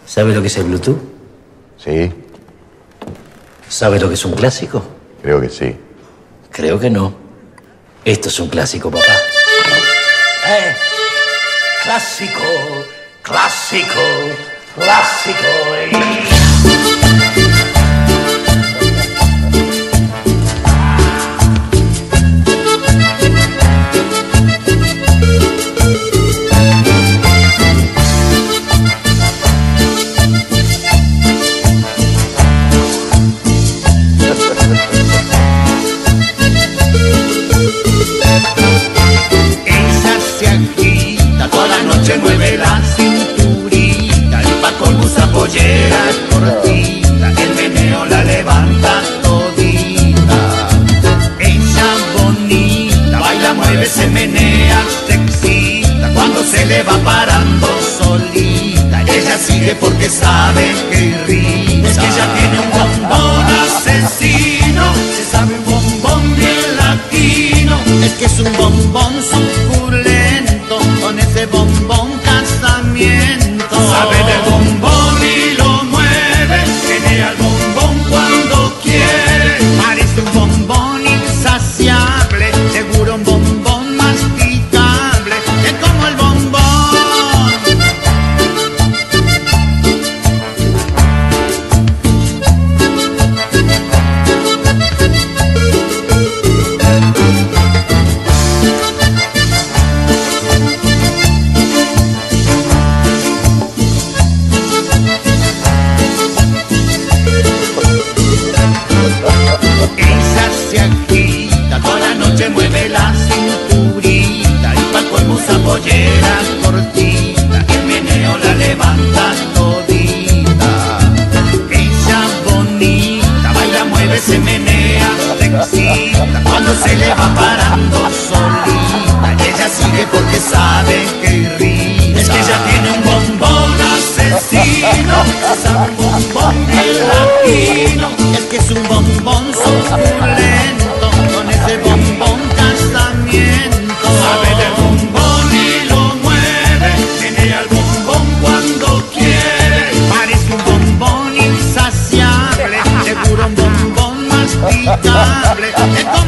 ¿Sabe lo que es el Bluetooth? Sí, ¿Sabe lo que es un clásico? creo que sí. Creo que no. Esto es un clásico, papá. Clásico, clásico, clásico. Ella se agita, toda la noche mueve la cinturita, el Paco usa pollera cortita, el meneo la levanta todita. Ella bonita, baila, mueve, se menea, se excita, cuando se le va parando solita, ella sigue porque sabe que irrita. Es que ella tiene un bombón asesino, se sabe un bombón bien latino. Es que es un bombón suculento, con ese bombón casamiento. Sabe del bombón y lo mueve, genera el bombón cuando quiere. Parece un bombón insaciable, seguro un bombón masticable. Es como el bombón. Ella se agita, toda la noche mueve la cinturita, y pa' colmo usa pollera cortita, y el meneo la levanta todita. Ella bonita, baila, mueve, se menea, se excita, cuando se le va parando solita, ella sigue porque sabe que irrita. Es que ella tiene un bombón asesino, se sabe un bombón bien latino. Es que es un bombón suculento, con ese bombón casamiento. Sabe del bombón y lo mueve, menea el bombón cuando quiere. Parece un bombón insaciable, seguro un bombón masticable.